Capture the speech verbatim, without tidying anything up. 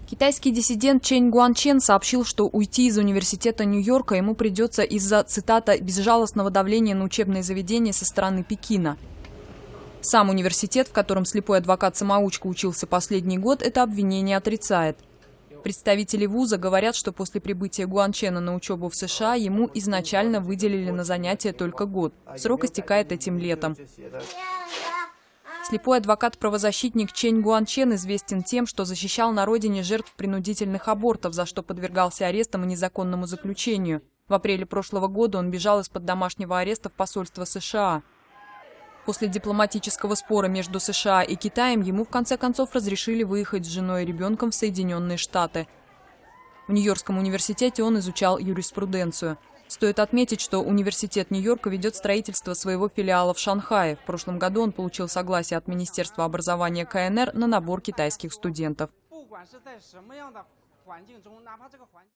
Китайский диссидент Чэнь Гуанчен сообщил, что уйти из университета Нью-Йорка ему придется из-за, цитата, «безжалостного давления на учебные заведения со стороны Пекина». Сам университет, в котором слепой адвокат-самоучка учился последний год, это обвинение отрицает. Представители вуза говорят, что после прибытия Гуанчена на учебу в США ему изначально выделили на занятия только год. Срок истекает этим летом. Слепой адвокат-правозащитник Чэнь Гуанчен известен тем, что защищал на родине жертв принудительных абортов, за что подвергался арестам и незаконному заключению. В апреле прошлого года он бежал из-под домашнего ареста в посольство США. После дипломатического спора между США и Китаем ему в конце концов разрешили выехать с женой и ребенком в Соединенные Штаты. В Нью-Йоркском университете он изучал юриспруденцию. Стоит отметить, что университет Нью-Йорка ведет строительство своего филиала в Шанхае. В прошлом году он получил согласие от Министерства образования Ка Эн Эр на набор китайских студентов.